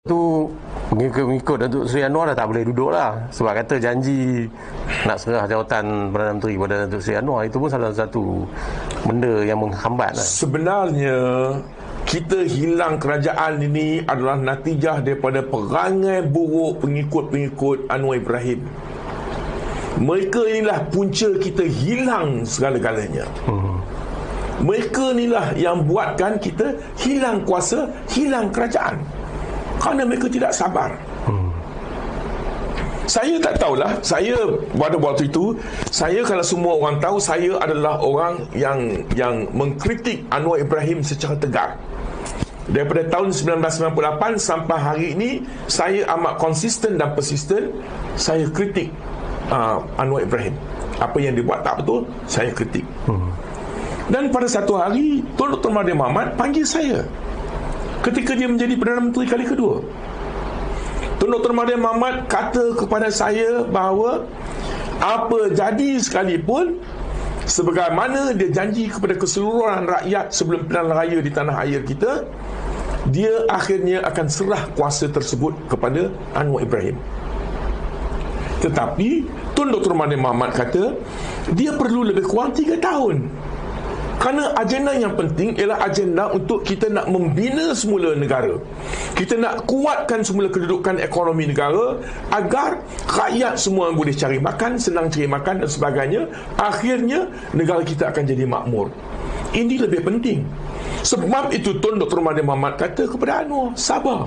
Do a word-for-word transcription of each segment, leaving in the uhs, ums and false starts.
tu pengikut-pengikut Datuk Seri Anwar dah tak boleh duduk lah, sebab kata janji nak serah jawatan Perdana Menteri kepada Datuk Seri Anwar. Itu pun salah satu benda yang menghambat lah. Sebenarnya kita hilang kerajaan ini adalah natijah daripada perangai buruk pengikut-pengikut Anwar Ibrahim. Mereka inilah punca kita hilang segala-galanya. hmm. Mereka inilah yang buatkan kita hilang kuasa, hilang kerajaan, kerana mereka tidak sabar. hmm. Saya tak tahulah. Saya pada waktu itu, saya kalau semua orang tahu, saya adalah orang yang yang mengkritik Anwar Ibrahim secara tegar. Daripada tahun sembilan belas sembilan puluh lapan sampai hari ini, saya amat konsisten dan persisten. Saya kritik uh, Anwar Ibrahim. Apa yang dia buat tak betul, saya kritik. hmm. Dan pada satu hari, Tun Doktor Mahathir Mohamad panggil saya ketika dia menjadi Perdana Menteri kali kedua. Tun Doktor Mahathir Mohamad kata kepada saya bahawa apa jadi sekalipun, sebagaimana dia janji kepada keseluruhan rakyat sebelum pilihan raya di tanah air kita, dia akhirnya akan serah kuasa tersebut kepada Anwar Ibrahim. Tetapi Tun Doktor Mahathir Mohamad kata dia perlu lebih kurang tiga tahun, kerana agenda yang penting ialah agenda untuk kita nak membina semula negara. Kita nak kuatkan semula kedudukan ekonomi negara agar rakyat semua boleh cari makan, senang cari makan dan sebagainya. Akhirnya negara kita akan jadi makmur. Ini lebih penting. Sebab itu Tun Doktor Mahathir Mohamad kata kepada Anwar, sabar.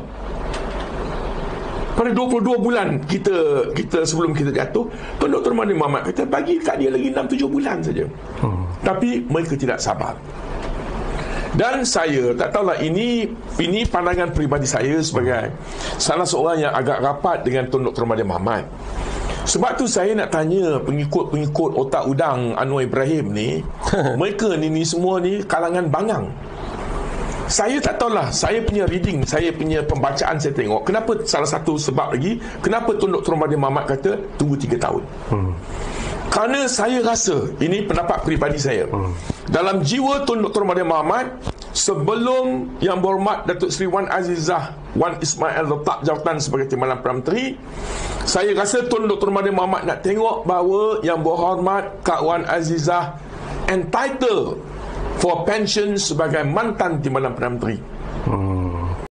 Pada dua puluh dua bulan kita kita sebelum kita jatuh, Tun Doktor Mahathir Mohamad kata bagi kat dia lagi enam tujuh bulan saja. Hmm. Tapi mereka tidak sabar. Dan saya tak tahulah, ini ini pandangan peribadi saya sebagai salah seorang yang agak rapat dengan Tun Doktor Mahathir Mohamad. Sebab tu saya nak tanya pengikut-pengikut otak udang Anwar Ibrahim ni, mereka ni, ni semua ni kalangan bangang. Saya tak tahulah, saya punya reading, saya punya pembacaan saya tengok, kenapa salah satu sebab lagi, kenapa Tun Doktor Mahathir Mohamad kata tunggu tiga tahun. Hmm. Kerana saya rasa, ini pendapat peribadi saya, hmm. dalam jiwa Tun Doktor Mahathir Mohamad, sebelum Yang Berhormat Datuk Seri Wan Azizah Wan Ismail letak jawatan sebagai Timbalan Perdana Menteri, saya rasa Tun Doktor Mahathir Mohamad nak tengok bahawa Yang Berhormat Kak Wan Azizah entitled for pension sebagai mantan Timbalan Perdana Menteri.